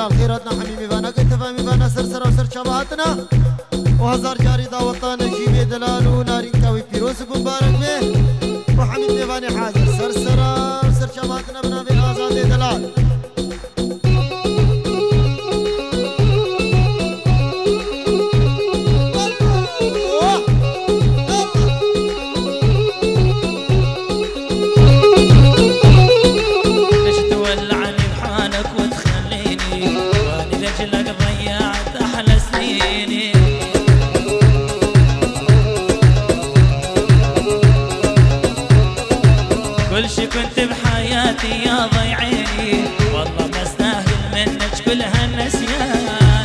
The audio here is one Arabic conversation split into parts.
دلال خيراتنا حميمي بانا قلت فامي بانا سرسرة وسر شبهاتنا وهزار جاري داوطانا جيبي دلال ونارين كاوي بيروس مبارك به وحميد ميباني حاضر سرسرة وسر شبهاتنا بنا بآزادي دلال كل شي كنت بحياتي يا ضيعيني والله ما استاهل منك كل هالنسيان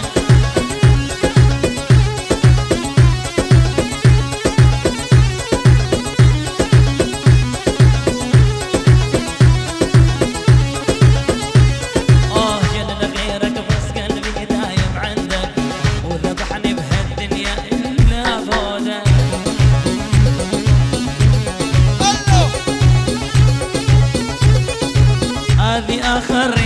جل غيرك بس قلبي دايم عندك وذبحني بهالدنيا إلا بعدك هذه آخر